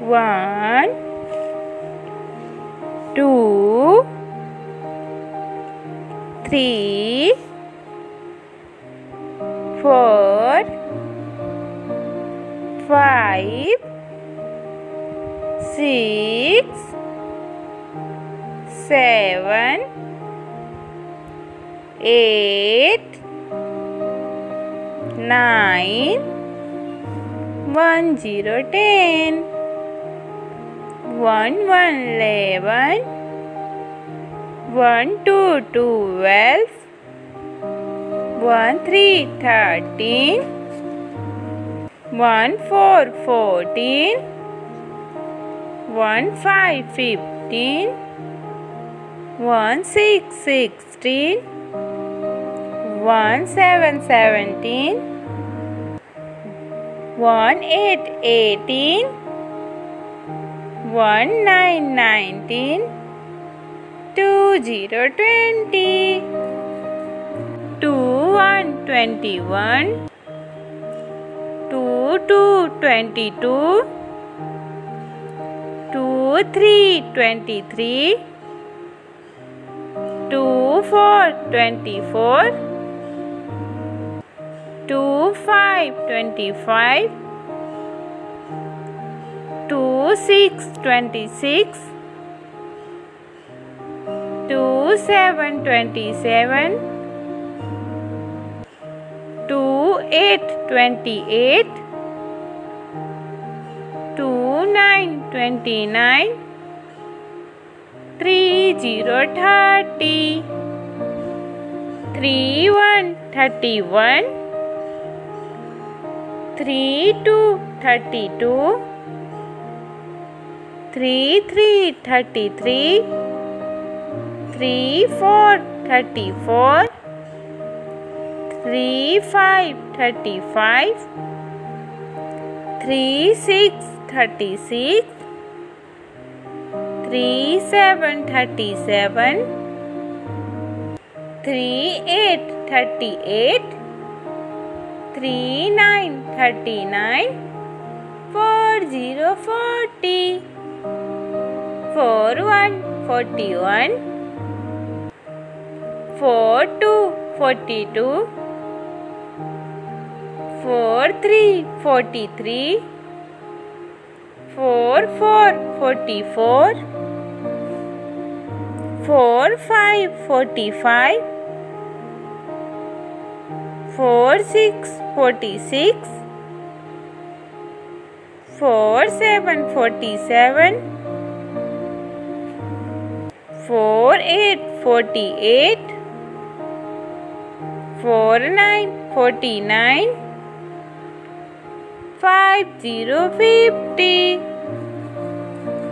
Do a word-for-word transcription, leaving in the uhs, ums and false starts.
One, two, three, four, five, six, seven, eight, nine, one zero ten, one one eleven, one two twelve, one three thirteen, one four fourteen, one five fifteen, one six sixteen, one seven seventeen, one eight eighteen, one nine nineteen, two zero twenty, two one twenty one, two two twenty two, two three twenty three, two four twenty four, two five twenty five, two six twenty six, two seven twenty seven, two eight twenty eight, two nine twenty nine, three zero thirty, three one thirty one, three two thirty two, three three thirty three, three four thirty four, three five thirty five, three six thirty six, three seven thirty seven, three eight thirty eight, three nine thirty nine, four zero forty, four one forty one, four two forty two, four three forty three, four four forty four, four five forty five, four six forty six, four seven forty seven, four eight forty eight, four nine forty nine, five zero fifty.